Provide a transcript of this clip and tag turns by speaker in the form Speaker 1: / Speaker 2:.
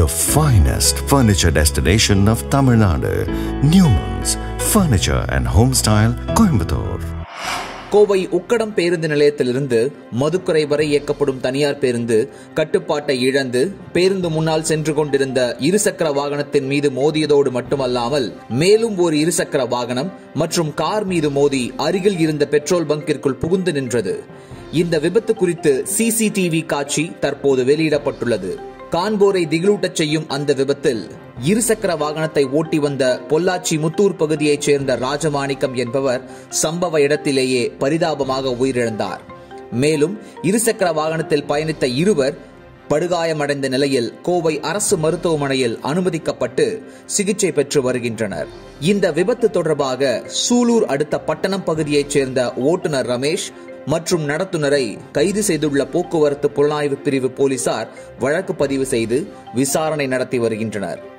Speaker 1: the finest furniture destination of Tamil Nadu, Newman's Furniture and Homestyle, Coimbatore.
Speaker 2: Kovai Ukkadam பேருந்து நிலையத்திலிருந்து மதுக்கரை வரை இயக்கப்படும் தனியார் பேருந்து கட்டுப்பாட்டை இழந்து பேருந்து முன்னால் சென்று கொண்டிருந்த இருசக்கர வாகனத்தின் மீது மோதியதோடு மட்டுமல்லாமல் மேலும் ஒரு இருசக்கர வாகனம் மற்றும் கார் மீது மோதி அருகில் இருந்த பெட்ரோல் பங்கிற்குள் புகுந்து நின்றது. இந்த விபத்து குறித்து சிசிடிவி காட்சி தற்போது வெளியிடப்பட்டுள்ளது. காண்போரை திகிலூட்டச் செய்யும் அந்த விபத்தில் இருசக்கர வாகனத்தை ஓட்டி வந்த பொள்ளாச்சி முத்தூர் பகுதியைச் சேர்ந்த ராஜமாணிக்கம் என்பவர் சம்பவ இடத்திலேயே பரிதாபமாக உயிரிழந்தார். மேலும் இருசக்கர வாகனத்தில் பயணித்த இருவர் படுகாயமடைந்த நிலையில் கோவை அரசு மருத்துவமனையில் அனுமதிக்கப்பட்டு சிகிச்சை பெற்று வருகின்றனர். இந்த விபத்து தொடர்பாக சூலூர் அடுத்த பட்டணம் பகுதியைச் சேர்ந்த ஓட்டுநர் ரமேஷ் மற்றும் நடத்துனரை கைது செய்துள்ள போக்குவரத்து புலனாய்வு பிரிவு போலீசார் வழக்கு பதிவு செய்து விசாரணை நடத்தி வருகின்றனர்.